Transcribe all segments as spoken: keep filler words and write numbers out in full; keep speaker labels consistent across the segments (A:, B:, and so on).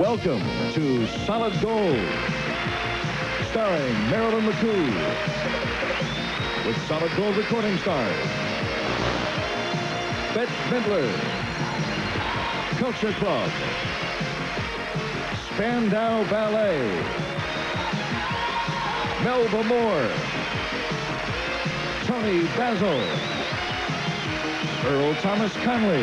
A: Welcome to Solid Gold, starring Marilyn McCoo, with Solid Gold recording stars Bette Midler, Culture Club, Spandau Ballet, Melba Moore, Tony Basil, Earl Thomas Conley.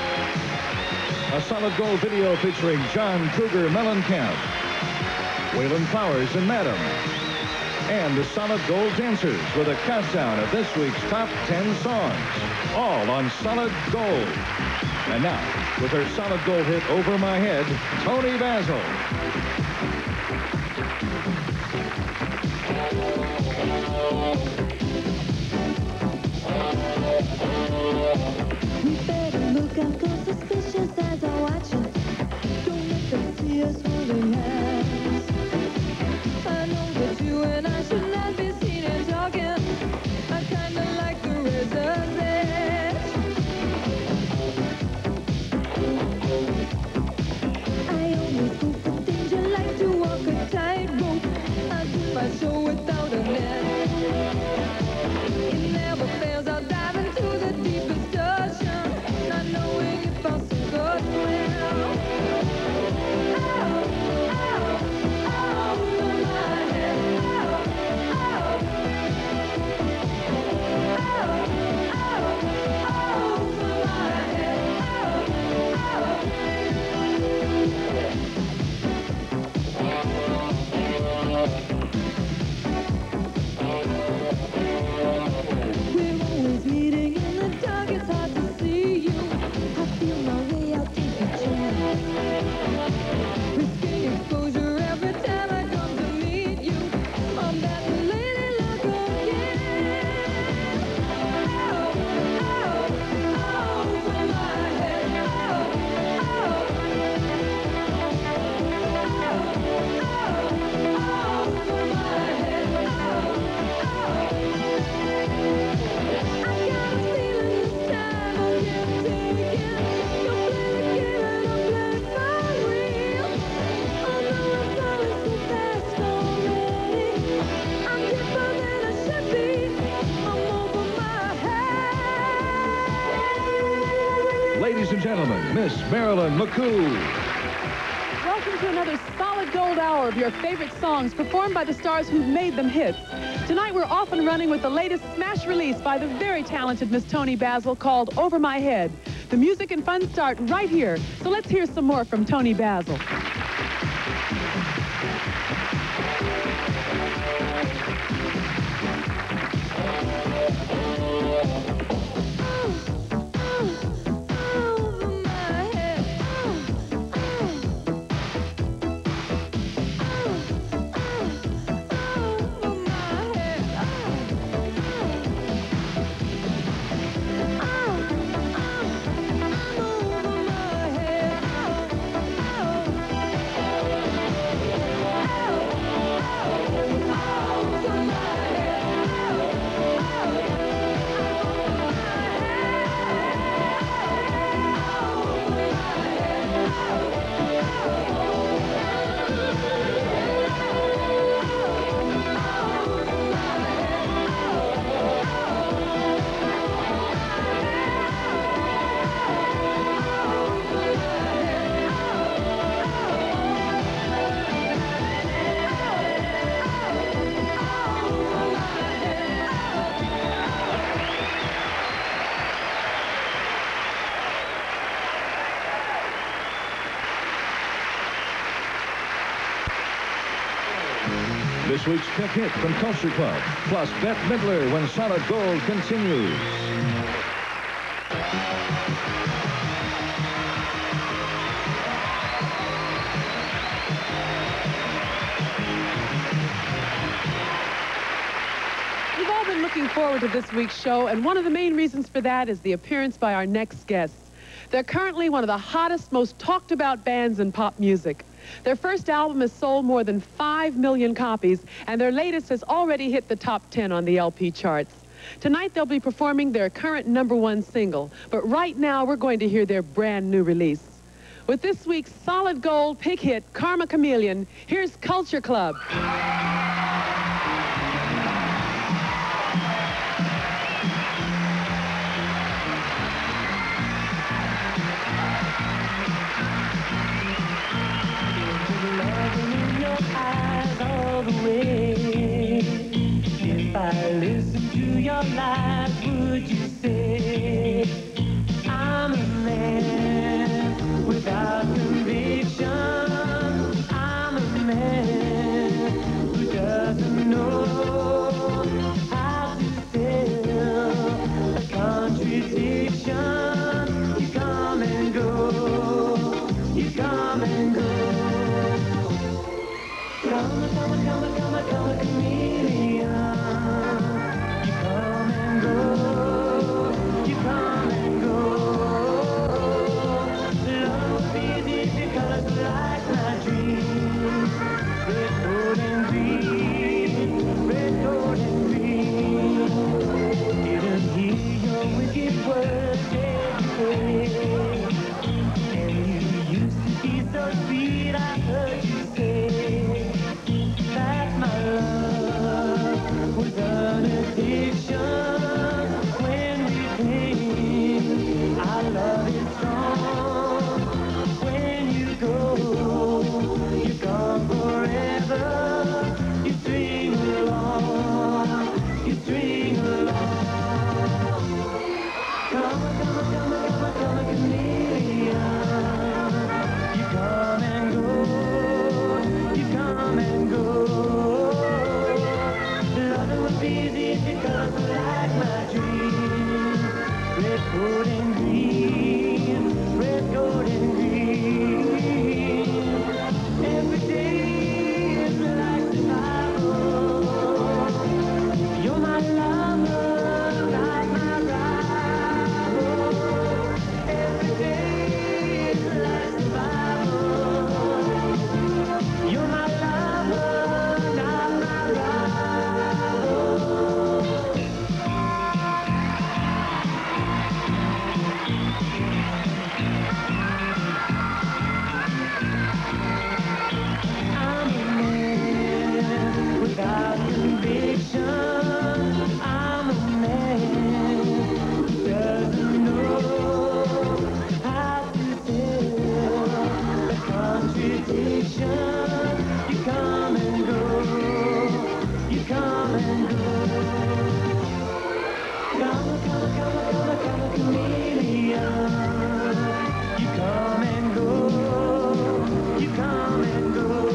A: A Solid Gold video featuring John Cougar Mellencamp, Waylon Flowers and Madam, and the Solid Gold dancers with a countdown of this week's top ten songs, all on Solid Gold. And now, with her Solid Gold hit Over My Head, Tony Basil.
B: We better look out, 'cause suspicious as I watch you. Don't let them see us holding hands. I know that you and I should not be seen here talking. I kinda like the razor's edge. I always go for danger, like to walk a tightrope. I do my show without a net. It never fails, I'll dive into the deepest ocean, not knowing if I'll sink or swim. Oh, oh, oh, over my head. Oh, oh, oh, oh, over my head. We're always meeting in the dark, it's hard to see you. I feel my way, I'll take a chance. Risking exposure every time I come to meet you. I'm that lady luck again. Oh, oh, oh, over my head. Oh, oh, oh, oh, over my head. I got a feeling this time I can't take it. Don't play the game and I'll play for real. I know I'm falling so fast already. I'm deeper than I should be. I'm over my head.
A: Ladies and gentlemen, Miss Marilyn McCoo.
C: Welcome to another Solid Gold hour of your favorite songs performed by the stars who've made them hits. Tonight we're off and running with the latest smash release by the very talented Miss Tony Basil called Over My Head. The music and fun start right here, so let's hear some more from Tony Basil.
B: Over my head. Over my head. Over my head.
A: This week's pick hit from Culture Club, plus Bette Midler when Solid Gold continues.
C: We've all been looking forward to this week's show, and one of the main reasons for that is the appearance by our next guests. They're currently one of the hottest, most talked about bands in pop music. Their first album has sold more than five million copies, and their latest has already hit the top ten on the L P charts. Tonight they'll be performing their current number one single, but right now we're going to hear their brand new release. With this week's solid gold pig hit, Karma Chameleon, here's Culture Club.
D: If I listen to your lies, would you say I'm a man without conviction? I'm a man who doesn't know how to tell a contradiction. You come and go, you come and go. Come, come, come, come, come, chameleon. You come and go, you come and go. Love is easy because like my dreams. Red, gold, and green, red, gold, and green. Didn't hear your wicked words every day. And you used to be so sweet, I heard you say that my love was an addiction. When we came, our love is strong. When you go, you're gone forever. You string along, you string along. Come, come, come, come, come, chameleon. You come and go, you come and go. Loving would be easy because like my dreams. Red, gold, and green, red, gold, and green. Every day is like survival. You're my lover, not my rival. Every day is like survival. You're my lover, not my rival. I'm a man without conviction. I'm a man who doesn't know how to tell a contradiction. You come and go, you come and go. Come, come, come, come, come, chameleon. You come and go, you come and go.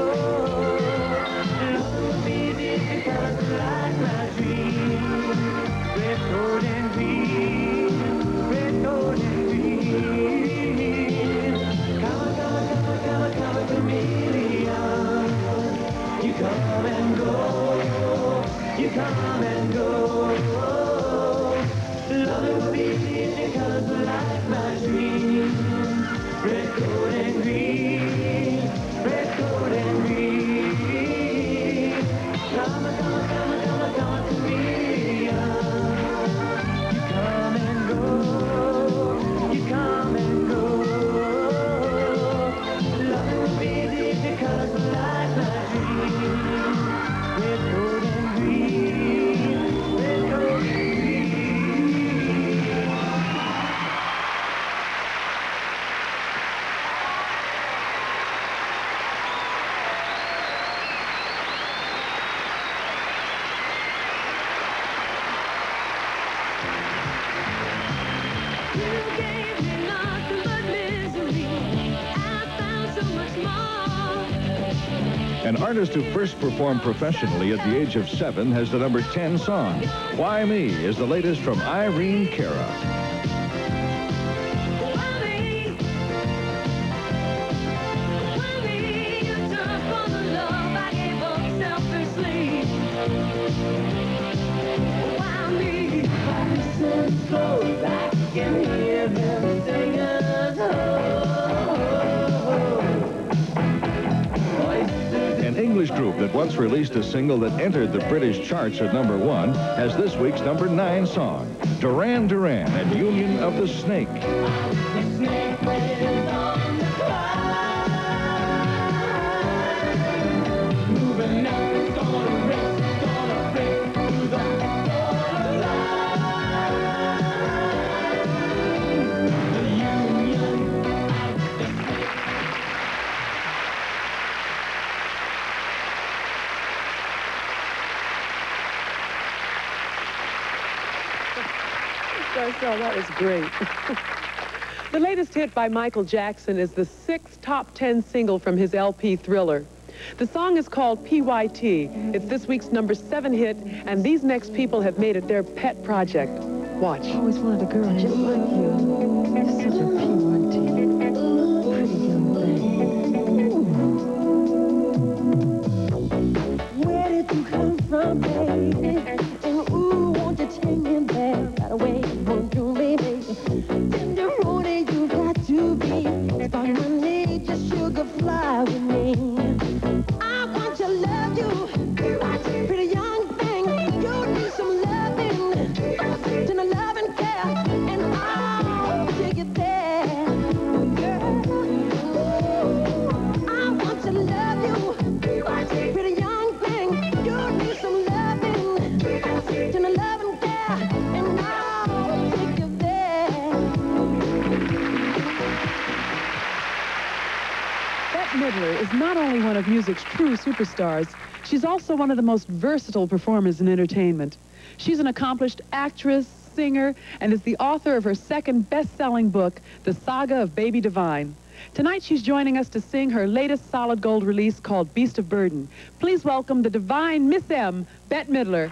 D: Love will be this because like my dreams. Red, gold, and green, red, gold, and green. Come, come, come, come, come, chameleon. You come and go, you come and go. Love will be easy because like my dreams. Red, gold, and green, red, gold, and green. Come, come, come, come, come, chameleon. You come and go, you come and go. Love will be easy because like my dreams. Red, gold, and green, red, gold, and green.
B: You gave me nothing but misery. I found so much more.
A: An artist who first performed professionally at the age of seven has the number ten song. Why Me is the latest from Irene Cara.
B: Why me? Why me? You took all the love I gave up selfishly. Why me?
D: Voices go back and hear them sing us Voices.
A: An English group that once released a single that entered the British charts at number one has this week's number nine song, Duran Duran and Union of the Snake.
D: The snake was on
C: Garcelle, that was great. The latest hit by Michael Jackson is the sixth top ten single from his L P Thriller. The song is called P Y T. It's this week's number seven hit, and these next people have made it their pet project. Watch.
E: I always wanted a girl just like you. Such a P Y T. Pretty young thing. Where did you come from, baby? And ooh, won't you take me there right away? Won't you, baby? Tenderoni, you got to be. Start my need, just sugar fly with me. I want to love you, pretty young thing. You need some loving, tender love and care, and I'll take it there, girl. I want to love you, pretty young thing. You need some loving, tender love and care, and I'll take you there.
C: Bette Midler is not only one of music's true superstars, she's also one of the most versatile performers in entertainment. She's an accomplished actress, singer, and is the author of her second best-selling book, The Saga of Baby Divine. Tonight she's joining us to sing her latest solid gold release called Beast of Burden. Please welcome the divine Miss M, Bette Midler.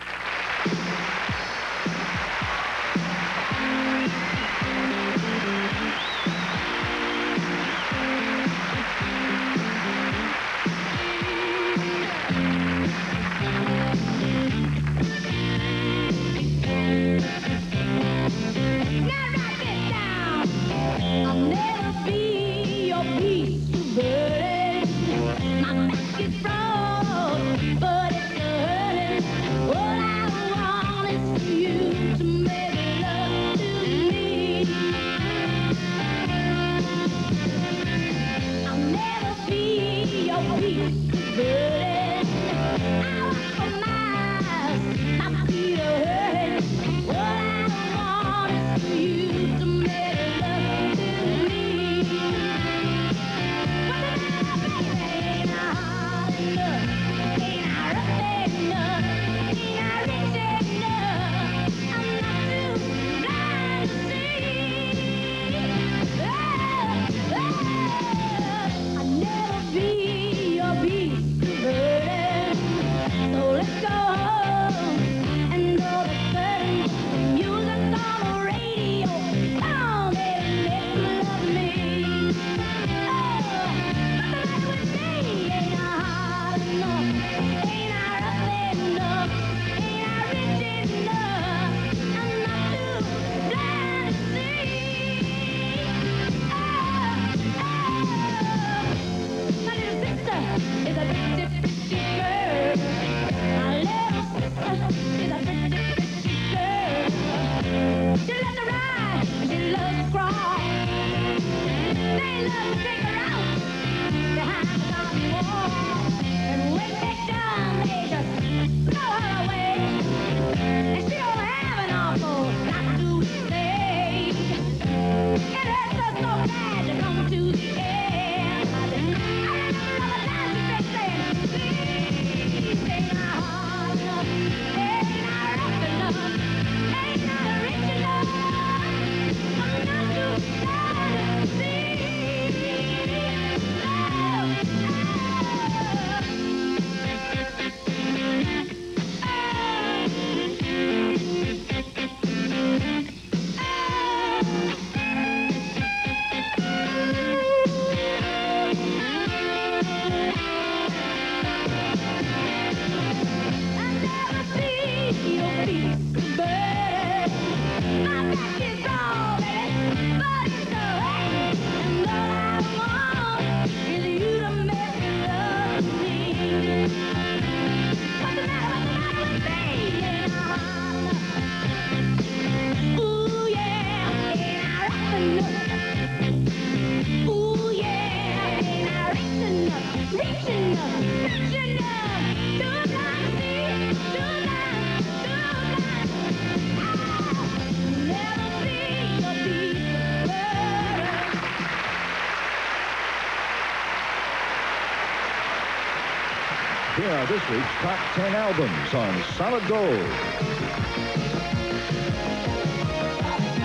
A: Here are this week's top ten albums on Solid Gold.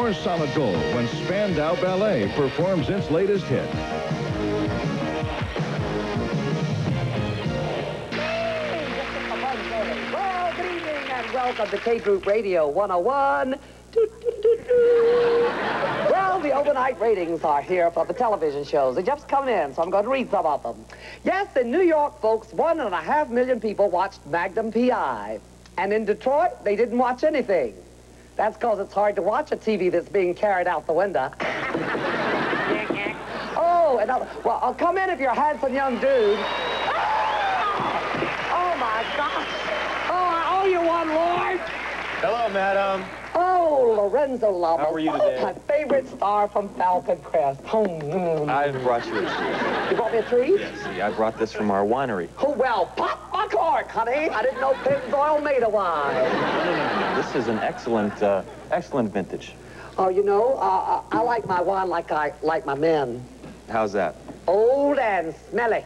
A: more solid gold when Spandau Ballet performs its latest hit.
F: Well, good evening and welcome to K-Group Radio one oh one. Doo, doo, doo, doo. Well, the overnight ratings are here for the television shows. They're just coming in, so I'm going to read some of them. Yes, in New York, folks, one and a half million people watched Magnum P I. And in Detroit, they didn't watch anything. That's because it's hard to watch a T V that's being carried out the window. Oh, and I'll, well, I'll come in if you're a handsome young dude. Oh, my gosh. Oh, I owe you one, Lord.
G: Hello, madam.
F: Oh, Lorenzo Lamas.
G: How are you
F: Oh,
G: today?
F: my favorite star from Falcon Crest. Oh, mm.
G: I brought you a treat.
F: You brought me a treat?
G: See, I brought this from our winery.
F: Oh, well, pop my cork, honey. I didn't know Pig's oil made a wine.
G: No, no, no, no. This is an excellent, uh, excellent vintage.
F: Oh, you know, uh, I like my wine like I like my men.
G: How's that?
F: Old and smelly.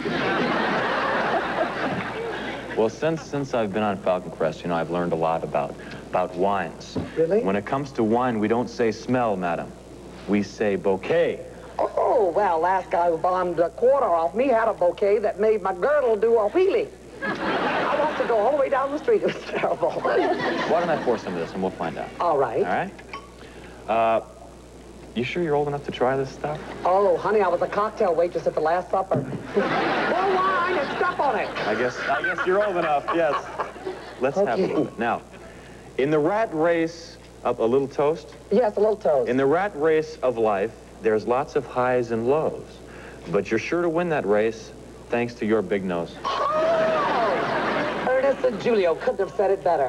G: Well, since since I've been on Falcon Crest, you know, I've learned a lot about about wines.
F: Really?
G: When it comes to wine, we don't say smell, madam. We say bouquet.
F: Oh, well, last guy who bombed a quarter off me had a bouquet that made my girdle do a wheelie. I want to go all the way down the street. It was terrible.
G: Why don't I pour some of this and we'll find out.
F: All right.
G: All right? Uh, you sure you're old enough to try this stuff?
F: Oh, honey, I was a cocktail waitress at the Last Supper. More wine and stuff on it.
G: I guess, I guess you're old enough, yes. Let's have a
F: Okay.
G: little bit. Now, in the rat race of a little toast,
F: Yes, a little toast.
G: in the rat race of life, there's lots of highs and lows. But you're sure to win that race thanks to your big nose.
F: Oh! Ernest and Julio couldn't have said it better.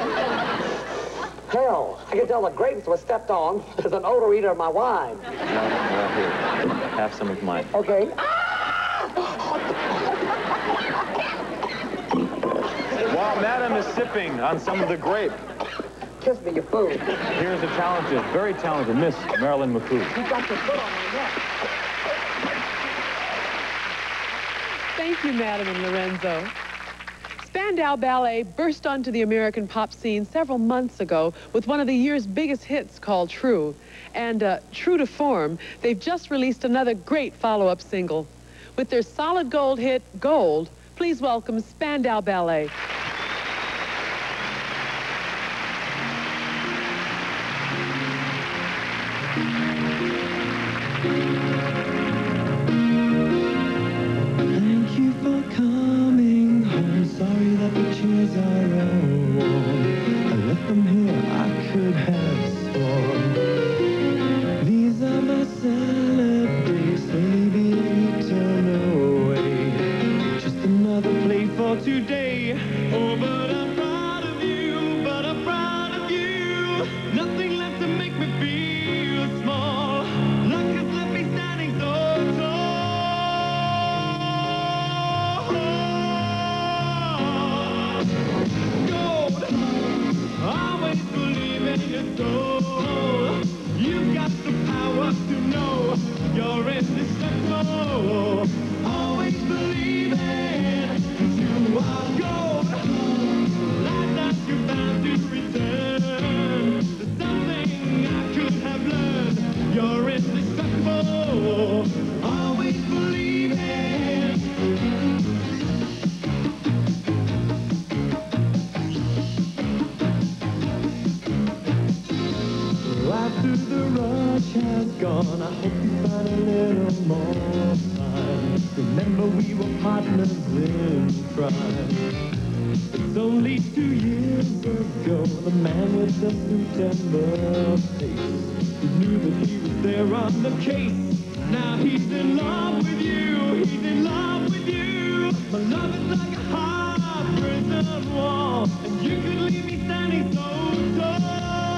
F: Hell, I could tell the grapes were stepped on. There's an odor eater in my wine.
G: Well, well, here, have some of mine.
F: Okay.
G: While Madam is sipping on some of the grape,
F: Kiss me, you fool.
G: here's a talented, very talented Miss Marilyn McCoo.
F: You got your foot on my neck.
C: Thank you, Madam and Lorenzo. Spandau Ballet burst onto the American pop scene several months ago with one of the year's biggest hits called True. And uh, true to form, they've just released another great follow-up single. With their solid gold hit, Gold, please welcome Spandau Ballet.
D: Thank you for coming home. Sorry that the chairs are all warm. I left them here, I could have sworn. These are my salad days, slowly being turned away. Just another play for today. Oh, but I'm proud of you, but I'm proud of you. Nothing left to make me feel small. Luck has left me standing so tall. Gold, always believe in your soul. You've got the power to know you're indestructible. Always believe in you are gold. Like that you're bound to return. There's something I could have learned. You're indestructible. Always believe in. After the rush has gone, I hope you find a little more time. Remember we were partners in crime. It's only two years ago, the man with the September face, who knew that he was there on the case. Now he's in love with you, he's in love with you. My love is like a hard prison wall, and you could leave me standing so tall.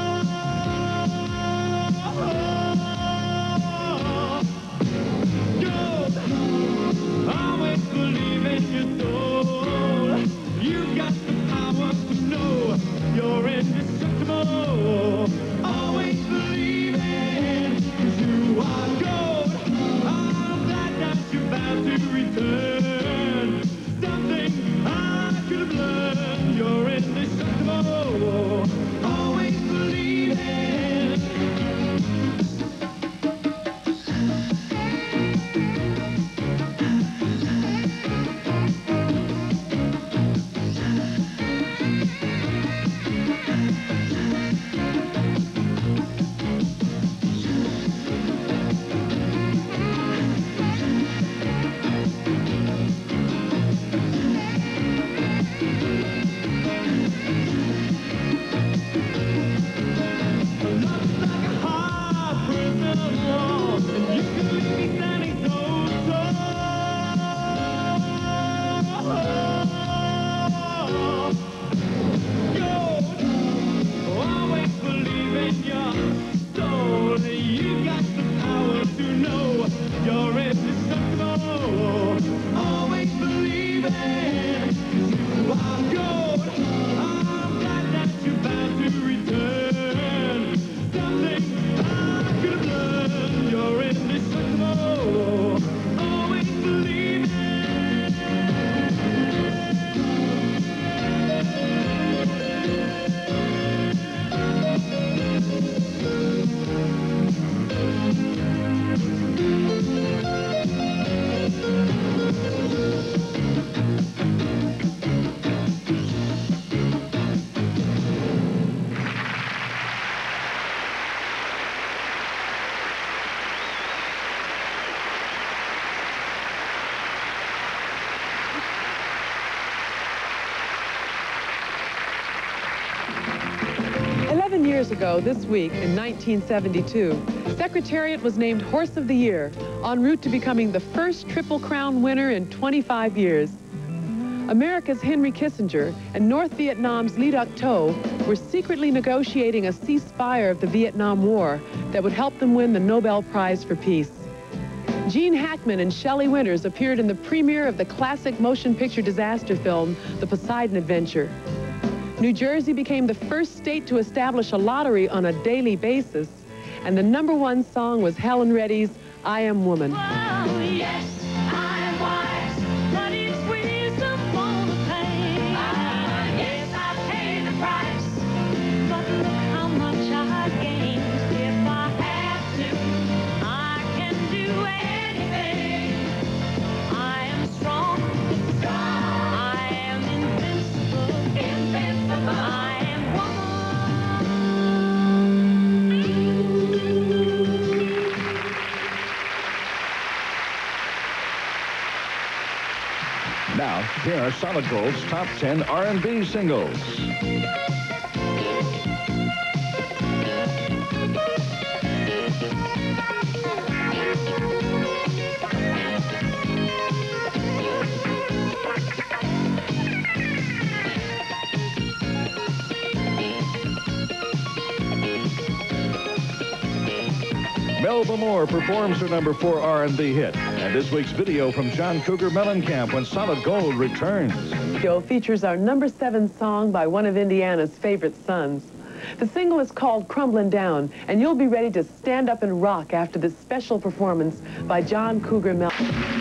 D: Gold, always believe in your soul. You've got the power to know you're indestructible. Always believe in, 'cause you are gold. I'm glad that you're bound to return.
C: years ago, this week, in nineteen seventy-two, Secretariat was named Horse of the Year, en route to becoming the first Triple Crown winner in twenty-five years. America's Henry Kissinger and North Vietnam's Le Duc Tho were secretly negotiating a ceasefire of the Vietnam War that would help them win the Nobel Prize for Peace. Gene Hackman and Shelley Winters appeared in the premiere of the classic motion picture disaster film, The Poseidon Adventure. New Jersey became the first state to establish a lottery on a daily basis, and the number one song was Helen Reddy's I Am Woman.
B: Oh, yes, I am wise, but it's wisdom for the pain. Ah, yes, I pay the price, but look how much I gained. If I have to, I can do anything. I am strong, strong. I am invincible, invincible. I am woman.
A: Now, here are Solid Gold's top ten R and B singles. Melba Moore performs her number four R and B hit. And this week's video from John Cougar Mellencamp when Solid Gold returns.
C: Show features our number seven song by one of Indiana's favorite sons. The single is called Crumbling Down, and you'll be ready to stand up and rock after this special performance by John Cougar Mellencamp.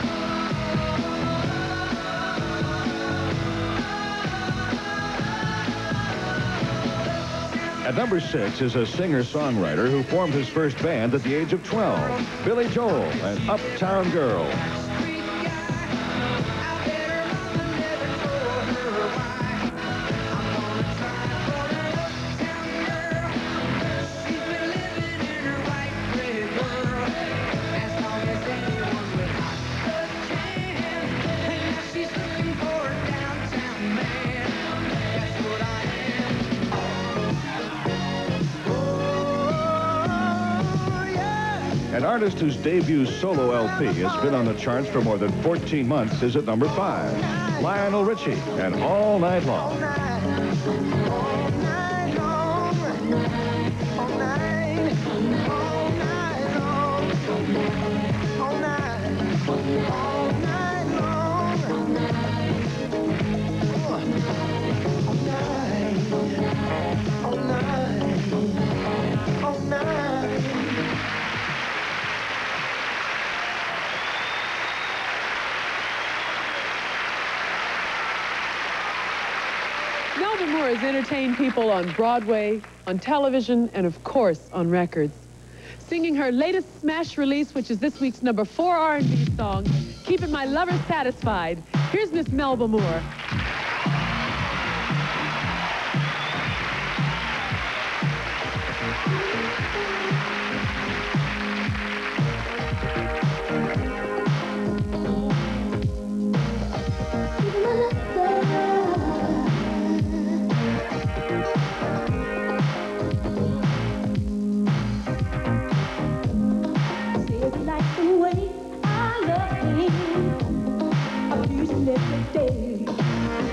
A: At number six is a singer-songwriter who formed his first band at the age of twelve, Billy Joel and Uptown Girl. An artist whose debut solo L P has been on the charts for more than fourteen months is at number five, Lionel Richie and All Night Long.
C: Melba Moore has entertained people on Broadway, on television, and of course, on records. Singing her latest smash release, which is this week's number four R and B song, Keeping My Lover Satisfied, here's Miss Melba Moore.
E: Every day.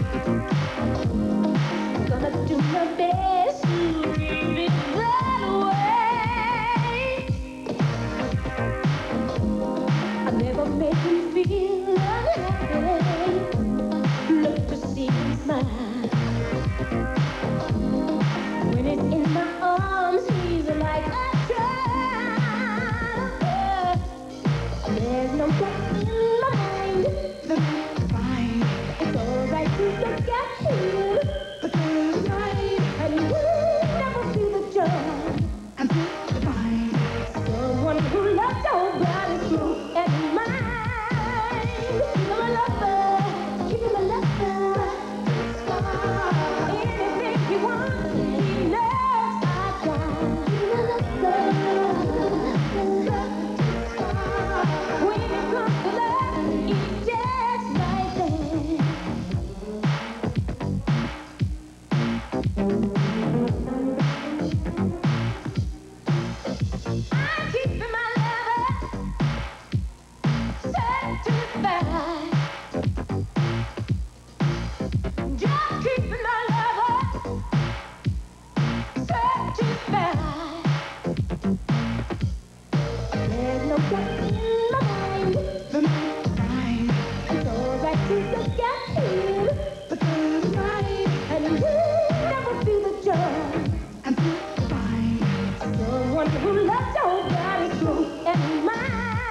E: get to the get but through the night, and you never feel the joy and feel the fight. Someone who loves your body, soul, and mind.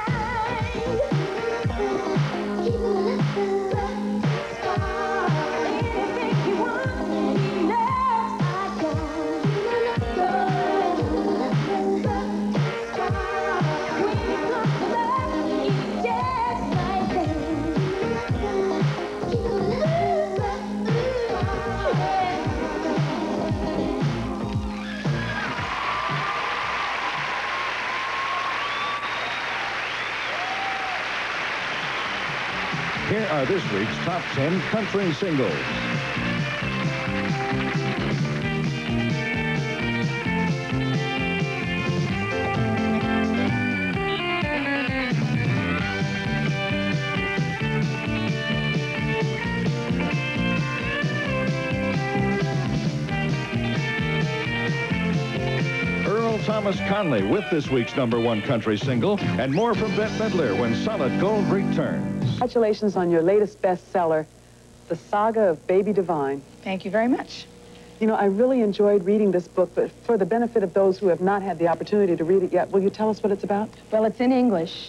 E: Keep on the star. Anything you want, he knows I got. When it comes to love, it's just like
A: Here are this week's top ten country singles. Earl Thomas Conley with this week's number one country single, and more from Bette Midler when Solid Gold returns.
C: Congratulations on your latest bestseller, The Saga of Baby Divine.
H: Thank you very much.
C: You know, I really enjoyed reading this book, but for the benefit of those who have not had the opportunity to read it yet, will you tell us what it's about?
H: Well, it's in English,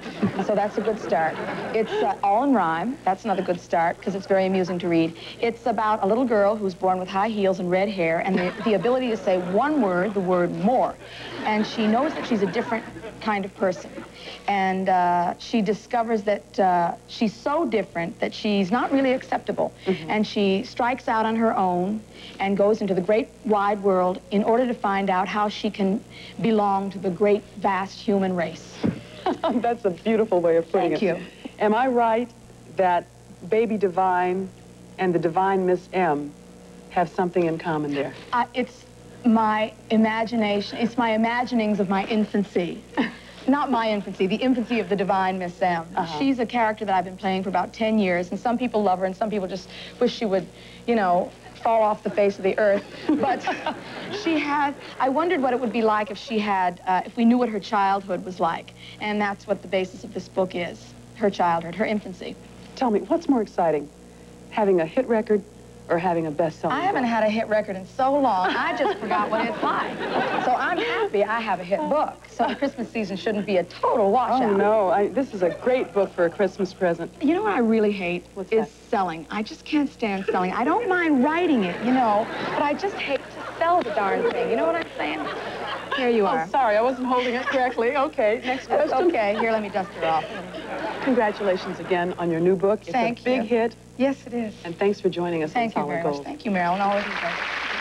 H: so that's a good start. It's uh, all in rhyme. That's another good start, because it's very amusing to read. It's about a little girl who's born with high heels and red hair and the, the ability to say one word, the word more. And she knows that she's a different kind of person. And uh, she discovers that uh, she's so different that she's not really acceptable. Mm-hmm. And she strikes out on her own and goes into the great wide world in order to find out how she can belong to the great, vast human race.
C: That's a beautiful way of putting it.
H: Thank you.
C: Am I right that Baby Divine and the Divine Miss M have something in common there?
H: Uh, it's my imagination, it's my imaginings of my infancy. Not my infancy, the infancy of the Divine Miss M. Uh-huh. She's a character that I've been playing for about ten years, and some people love her, and some people just wish she would, you know, fall off the face of the earth. But she has, I wondered what it would be like if she had, uh, if we knew what her childhood was like. And that's what the basis of this book is, her childhood, her infancy.
C: Tell me, what's more exciting, having a hit record or having a bestseller?
H: I haven't had a hit record in so long, I just forgot what it's like. So I'm happy I have a hit book. So the Christmas season shouldn't be a total washout.
C: Oh, no. I, this is a great book for a Christmas present.
H: You know what I really hate?
C: What's
H: is
C: that?
H: selling. I just can't stand selling. I don't mind writing it, you know, but I just hate to sell the darn thing. You know what I'm saying? Here you are.
C: Oh, sorry, I wasn't holding it correctly. Okay, next
H: That's
C: question.
H: okay. Here, let me dust her off.
C: Congratulations again on your new book. It's
H: Thank
C: a big
H: you.
C: hit.
H: Yes, it is.
C: And thanks for joining us
H: Thank
C: on
H: you
C: Solid
H: very
C: Gold.
H: much. Thank you, Marilyn. All of you guys.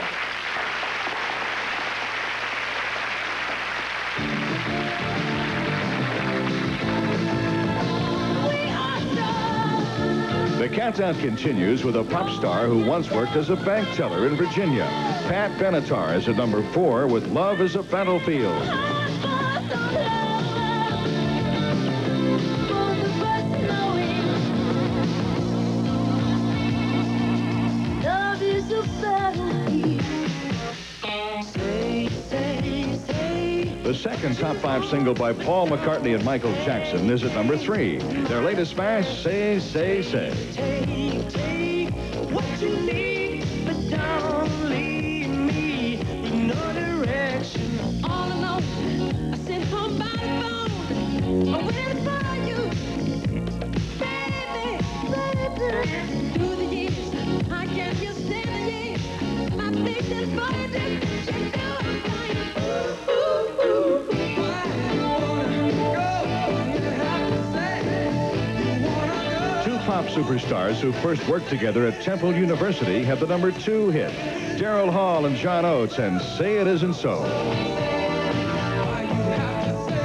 A: The countdown continues with a pop star who once worked as a bank teller in Virginia. Pat Benatar is at number four with Love is a Battlefield. The second top five single by Paul McCartney and Michael Jackson is at number three. Their latest smash, Say, Say, Say.
D: Take, take what you need, but don't leave me with no direction.
B: All alone, I sit home by the phone. I'm waiting for you, baby, baby. Through the years, I can't just stand the years. I think that's what it is. You know I'm dying. Ooh, ooh, ooh.
D: Why you wanna go? You have to say you wanna go.
A: Two pop superstars who first worked together at Temple University have the number two hit. Daryl Hall and John Oates and Say It Isn't So.
D: Why you have to say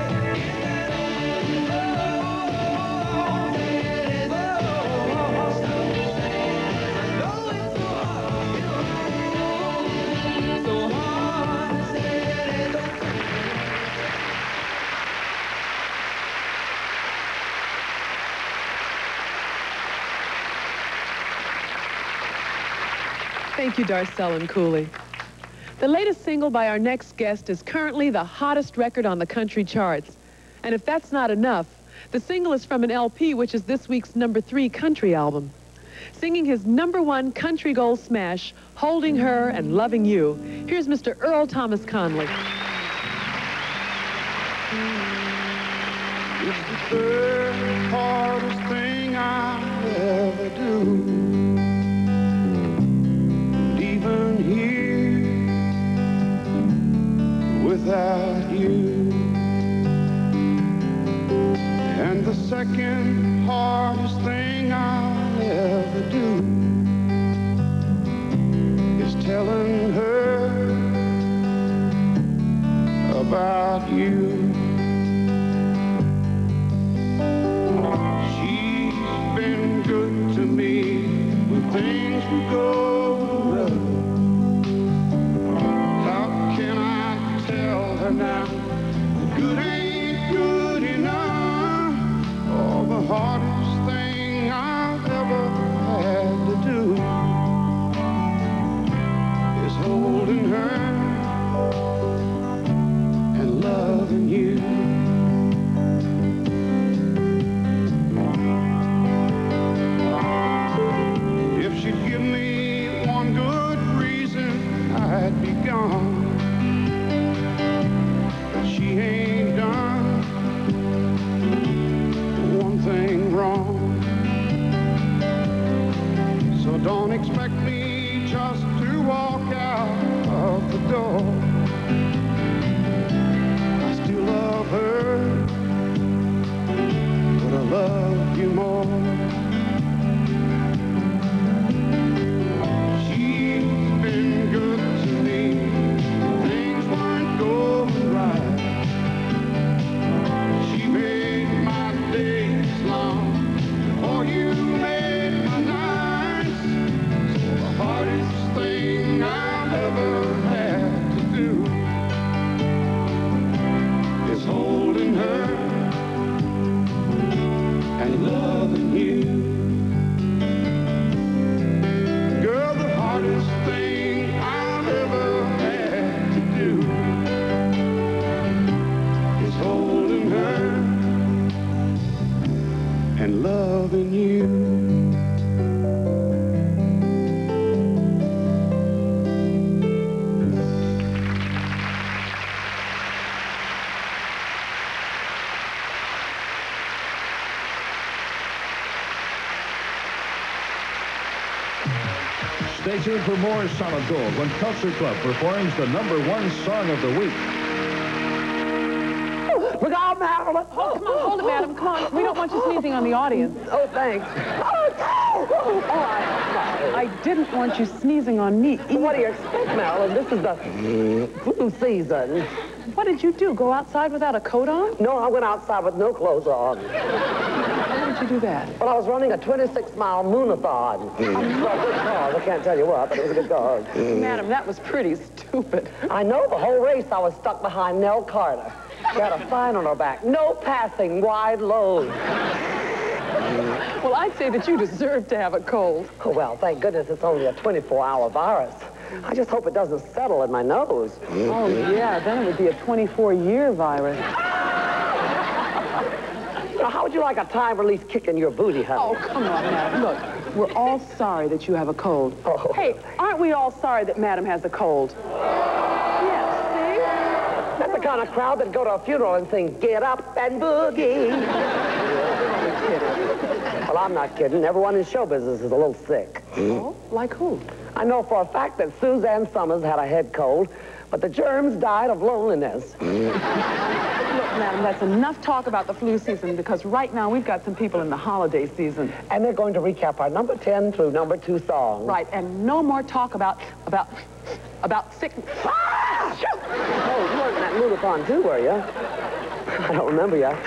C: Thank you, Darcel and Cooley. The latest single by our next guest is currently the hottest record on the country charts. And if that's not enough, The single is from an L P, which is this week's number three country album. Singing his number one country gold smash, Holding Her and Loving You, here's Mister Earl Thomas Conley.
D: It's the third hardest thing I'll ever do. And even here, without you. And the second hardest thing I'll ever do is telling her about you. Good to me when things will go rough. How can I tell her now the good ain't good enough? Oh, the hardest thing I've ever had to do is holding her and loving you. I'd be gone, but she ain't done one thing wrong. So don't expect me just to walk out of the door. I still love her, but I love you more. And loving you.
A: Stay tuned for more Solid Gold when Culture Club performs the number one song of the week.
F: Look out, Marilyn!
C: Oh, come on, hold it, madam. Come on. We don't want you sneezing on the audience.
F: Oh, thanks. Oh, no! Oh, I'm sorry.
C: I didn't want you sneezing on me either.
F: What do you expect, Marilyn? This is the flu season.
C: What did you do? Go outside without a coat on?
F: No, I went outside with no clothes on.
C: How did you do that?
F: Well, I was running a twenty-six mile moonathon. Well, good cause. I can't tell you what, but it was a good cause.
C: Madam, that was pretty stupid.
F: I know. The whole race, I was stuck behind Nell Carter. She had a sign on her back. No passing, wide load.
C: Well, I'd say that you deserve to have a cold.
F: Oh, well, thank goodness it's only a twenty-four hour virus. I just hope it doesn't settle in my nose.
C: Oh, yeah, then it would be a twenty-four year virus.
F: Now, how would you like a time-release kick in your booty, honey?
C: Oh, come on, madam. Look, we're all sorry that you have a cold.
F: Oh.
C: Hey, aren't we all sorry that madam has a cold? Yes, see?
F: That's the kind of crowd that go to a funeral and sing, "Get up and boogie." Well, I'm not kidding. Everyone in show business is a little sick.
C: Oh, like who?
F: I know for a fact that Suzanne Summers had a head cold, but the germs died of loneliness.
C: Look, madam, that's enough talk about the flu season because right now we've got some people in the holiday season.
F: And they're going to recap our number ten through number two songs.
C: Right, and no more talk about, about, about sick...
F: Ah! Oh, you weren't in that moonathon too, were you? I don't remember you.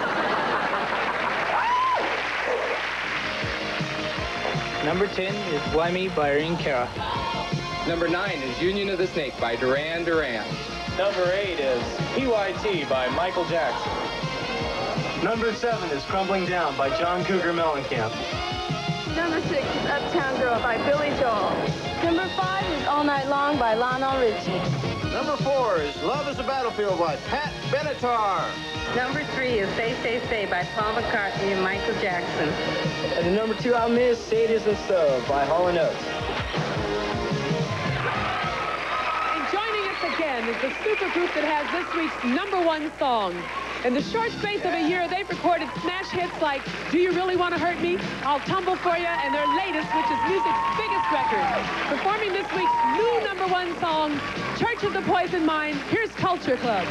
I: Number ten is Fly Me by Irene Cara.
J: Number nine is Union of the Snake by Duran Duran.
K: Number eight is P Y T by Michael Jackson. Number seven is Crumbling Down by John Cougar Mellencamp.
B: Number six is Uptown Girl by Billy Joel.
E: Number five is All Night Long by Lionel Richie.
L: Number four is Love is a Battlefield by Pat Benatar.
M: Number three is Say, Say, Say by Paul McCartney and Michael Jackson.
I: And the number two album is Say It Isn't So by Hall and Oates.
C: And joining us again is the supergroup that has this week's number one song. In the short space of a year, they've recorded smash hits like Do You Really Want to Hurt Me?, I'll Tumble For You, and their latest, which is music's biggest record. Performing this week's new number one song, Church of the Poison Mind, here's Culture Club.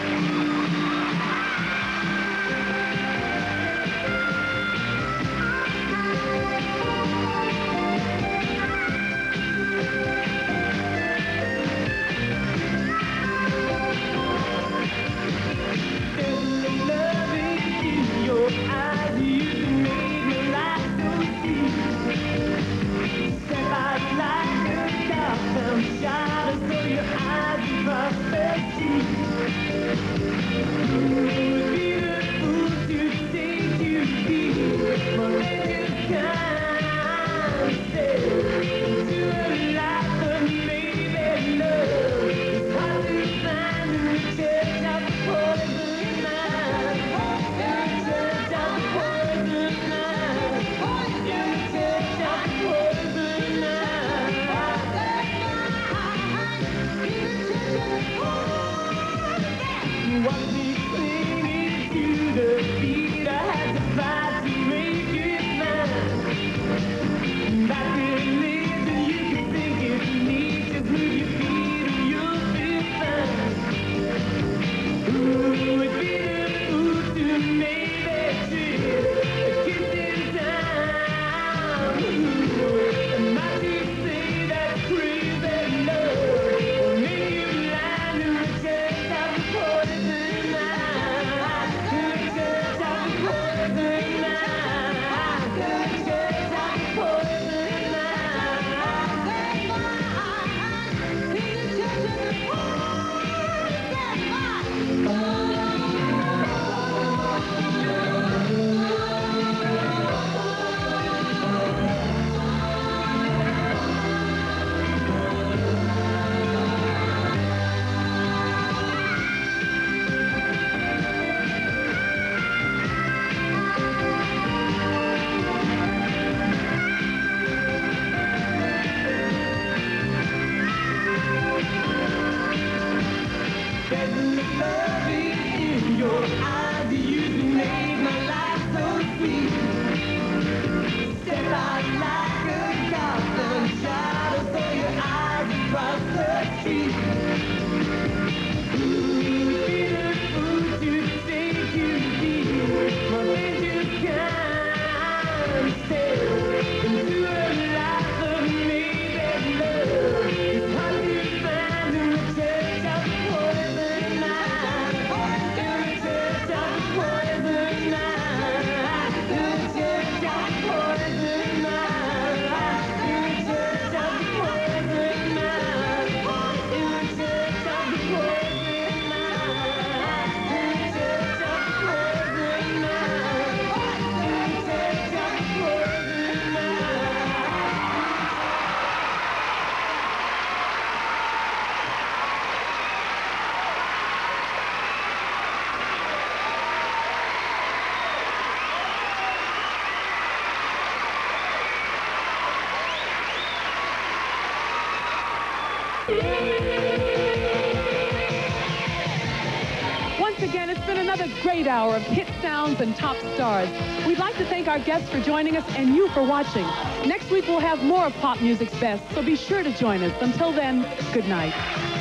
C: Once again, it's been another great hour of hit sounds and top stars. We'd like to thank our guests for joining us and you for watching. Next week, we'll have more of pop music's best, so be sure to join us. Until then, good night.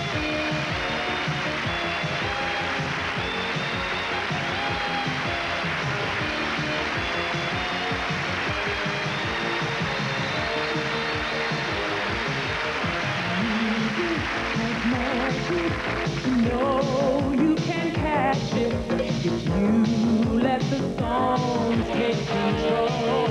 D: No, you can catch it if you let the songs take control.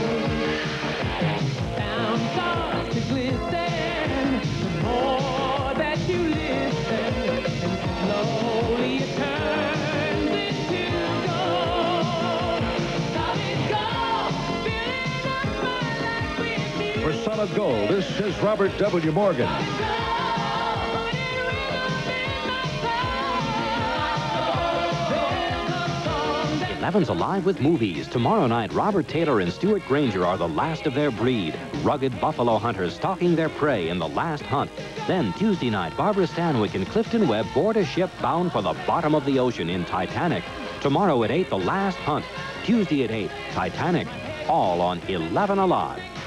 D: Sound starts to glisten the more that you listen, and slowly it turns into gold. Solid gold, filling up my life with music.
A: For Solid Gold, this is Robert W. Morgan.
D: Solid gold,
N: eleven's alive with movies. Tomorrow night, Robert Taylor and Stuart Granger are the last of their breed. Rugged buffalo hunters stalking their prey in The Last Hunt. Then Tuesday night, Barbara Stanwyck and Clifton Webb board a ship bound for the bottom of the ocean in Titanic. Tomorrow at eight, The Last Hunt. Tuesday at eight, Titanic. All on eleven Alive.